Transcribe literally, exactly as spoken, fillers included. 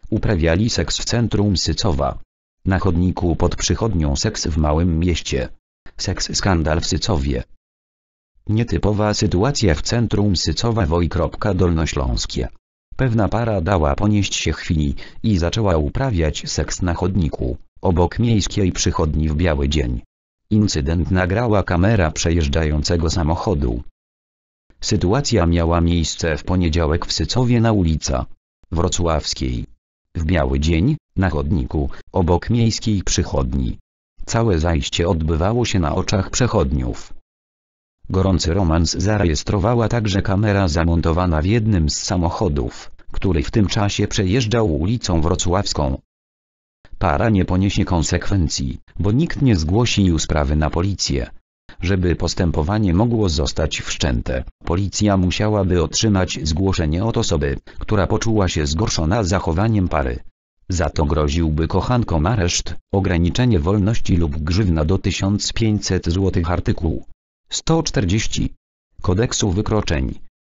uprawiali seks w centrum Sycowa. Na chodniku pod przychodnią seks w małym mieście. Seks skandal w Sycowie. Nietypowa sytuacja w centrum Sycowa Woj. Dolnośląskie. Pewna para dała ponieść się chwili i zaczęła uprawiać seks na chodniku, obok miejskiej przychodni w biały dzień. Incydent nagrała kamera przejeżdżającego samochodu. Sytuacja miała miejsce w poniedziałek w Sycowie na ulicy Wrocławskiej. W biały dzień, na chodniku, obok miejskiej przychodni. Całe zajście odbywało się na oczach przechodniów. Gorący romans zarejestrowała także kamera zamontowana w jednym z samochodów, który w tym czasie przejeżdżał ulicą Wrocławską. Para nie poniesie konsekwencji, bo nikt nie zgłosił sprawy na policję. Żeby postępowanie mogło zostać wszczęte, policja musiałaby otrzymać zgłoszenie od osoby, która poczuła się zgorszona zachowaniem pary. Za to groziłby kochankom areszt, ograniczenie wolności lub grzywna do tysiąc pięćset złotych. Artykuł sto czterdzieści Kodeksu wykroczeń